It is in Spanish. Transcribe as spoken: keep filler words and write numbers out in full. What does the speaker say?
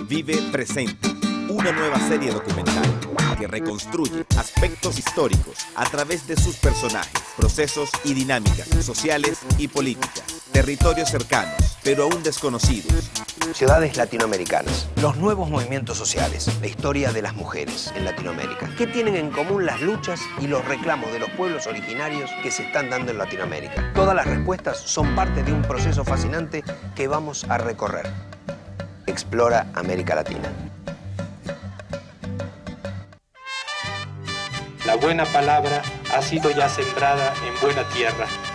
Vive Presenta, una nueva serie documental que reconstruye aspectos históricos a través de sus personajes, procesos y dinámicas sociales y políticas, territorios cercanos, pero aún desconocidos, ciudades latinoamericanas, los nuevos movimientos sociales, la historia de las mujeres en Latinoamérica. ¿Qué tienen en común las luchas y los reclamos de los pueblos originarios que se están dando en Latinoamérica? Todas las respuestas son parte de un proceso fascinante que vamos a recorrer. Explora América Latina. La buena palabra ha sido ya sembrada en buena tierra.